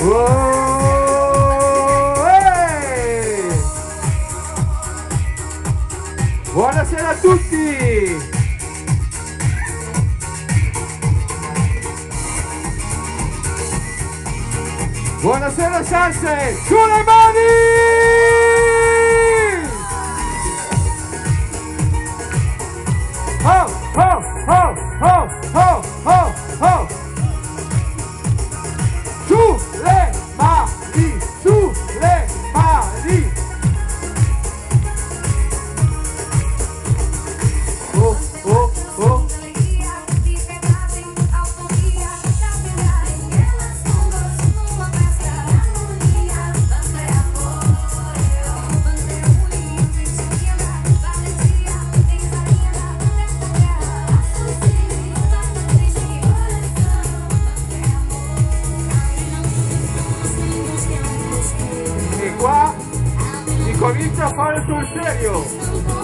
Oh, hey! Buonasera a tutti! Buonasera Sanse! Sulle mani! Oh, oh, oh, oh, oh, oh, oh! Sulle mani! Sulle mani! Oh, oh, oh! E qua si comincia a fare sul serio.